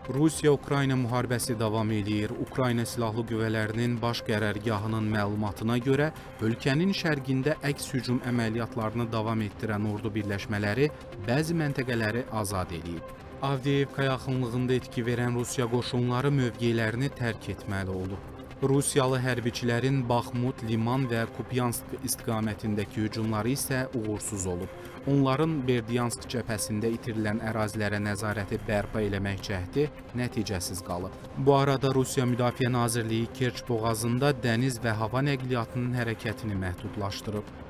Rusiya-Ukrayna müharibəsi davam edir. Ukrayna Silahlı Qüvvələrinin baş qərargahının məlumatına görə, ölkənin şərqində əks hücum əməliyyatlarını davam etdirən ordu birləşmələri bəzi məntəqələri azad edib. Avdiyevka yaxınlığında etki verən Rusiya qoşunları mövqelərini tərk etməli olub. Rusiyalı hərbiçilərin Baxmut, Liman və Kupyansk istiqamətindəki hücumları isə uğursuz olub. Onların Berdyansk cəbhəsində itirilən ərazilərə nəzarəti bərpa eləmək cəhdi nəticəsiz qalıb. Bu arada Rusiya Müdafiə Nazirliyi Kerç boğazında dəniz və hava nəqliyyatının hərəkətini məhdudlaşdırıb.